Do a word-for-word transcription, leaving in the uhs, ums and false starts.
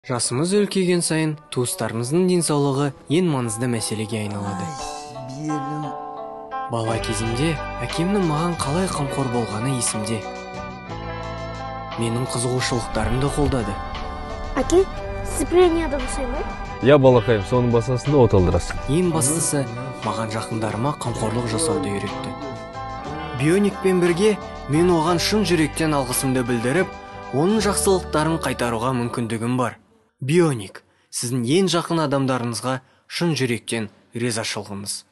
Жасымыз үлкейген сайын туыстарымыздың денсаулығы ең маңызды мәселеге айналады. Белім. Бала кезімде әкемнің маған қалай қамқор болғаны есімде. Менің қызығушылықтарымды қолдады. Әке, сіз премияда болсай ма? Я балақайым, соның басасында от алдырасың. Ең бастысы, маған жақындарыма қамқорлық жасауды үйретті. Бионикпен бірге мен оған шын жүректен алғысымды білдіріп, оның жақсылықтарын қайтаруға мүмкіндігім бар. Бионик, сіздің ең жақын адамдарыңызға шын жүректен ризашылығымыз.